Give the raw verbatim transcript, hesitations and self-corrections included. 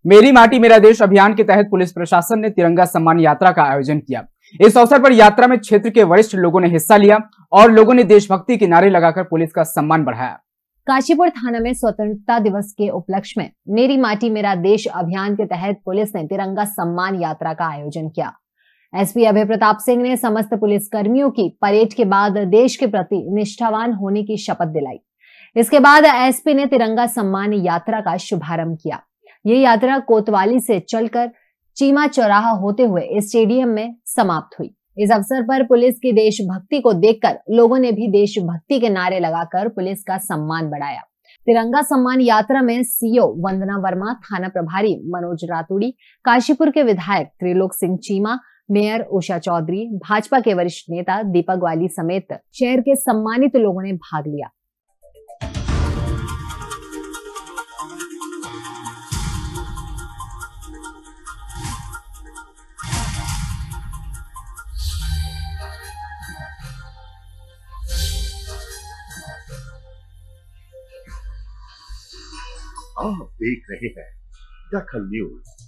मेरी माटी मेरा देश अभियान के तहत पुलिस प्रशासन ने तिरंगा सम्मान यात्रा का आयोजन किया। इस अवसर पर यात्रा में क्षेत्र के वरिष्ठ लोगों ने हिस्सा लिया और लोगों ने देशभक्ति के नारे लगाकर पुलिस का सम्मान बढ़ाया। काशीपुर थाना में स्वतंत्रता दिवस के उपलक्ष्य में मेरी माटी मेरा देश अभियान के तहत पुलिस ने तिरंगा सम्मान यात्रा का आयोजन किया। एसपी अभय प्रताप सिंह ने समस्त पुलिस कर्मियों की परेड के बाद देश के प्रति निष्ठावान होने की शपथ दिलाई। इसके बाद एसपी ने तिरंगा सम्मान यात्रा का शुभारंभ किया। ये यात्रा कोतवाली से चलकर चीमा चौराहा होते हुए स्टेडियम में समाप्त हुई। इस अवसर पर पुलिस की देशभक्ति को देखकर लोगों ने भी देशभक्ति के नारे लगाकर पुलिस का सम्मान बढ़ाया। तिरंगा सम्मान यात्रा में सीओ वंदना वर्मा, थाना प्रभारी मनोज रातुड़ी, काशीपुर के विधायक त्रिलोक सिंह चीमा, मेयर उषा चौधरी, भाजपा के वरिष्ठ नेता दीपक ग्वाली समेत शहर के सम्मानित लोगों ने भाग लिया। आप देख रहे हैं दखल न्यूज।